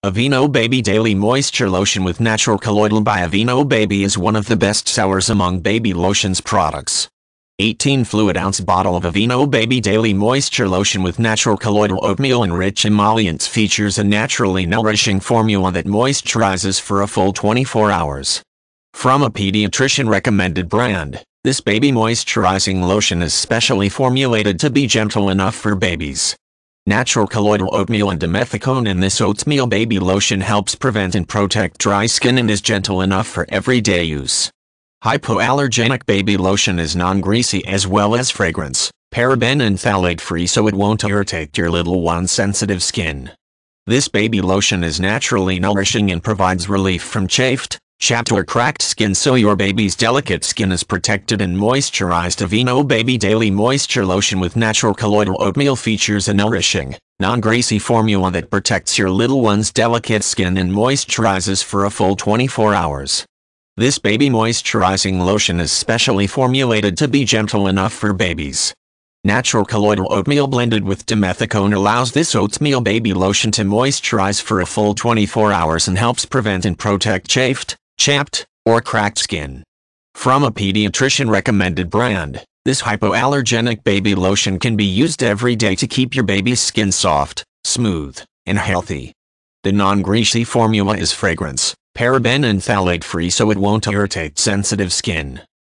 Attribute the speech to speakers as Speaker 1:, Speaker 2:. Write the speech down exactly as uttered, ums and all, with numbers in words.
Speaker 1: Aveeno Baby Daily Moisture Lotion with Natural Colloidal by Aveeno Baby is one of the best sellers among baby lotions products. eighteen fluid ounce bottle of Aveeno Baby Daily Moisture Lotion with Natural Colloidal Oatmeal-enriched emollients features a naturally nourishing formula that moisturizes for a full twenty-four hours. From a pediatrician-recommended brand, this baby moisturizing lotion is specially formulated to be gentle enough for babies. Natural colloidal oatmeal and dimethicone in this oatmeal baby lotion helps prevent and protect dry skin and is gentle enough for everyday use. Hypoallergenic baby lotion is non-greasy as well as fragrance, paraben and phthalate free so it won't irritate your little one's sensitive skin. This baby lotion is naturally nourishing and provides relief from chafed, chapped or cracked skin so your baby's delicate skin is protected and moisturized. Aveeno Baby Daily Moisture Lotion with Natural Colloidal Oatmeal features a nourishing, non-greasy formula that protects your little one's delicate skin and moisturizes for a full twenty-four hours. This baby moisturizing lotion is specially formulated to be gentle enough for babies. Natural colloidal oatmeal blended with dimethicone allows this oatmeal baby lotion to moisturize for a full twenty-four hours and helps prevent and protect chafed, chapped, or cracked skin. From a pediatrician-recommended brand, this hypoallergenic baby lotion can be used every day to keep your baby's skin soft, smooth, and healthy. The non-greasy formula is fragrance, paraben and phthalate free so it won't irritate sensitive skin.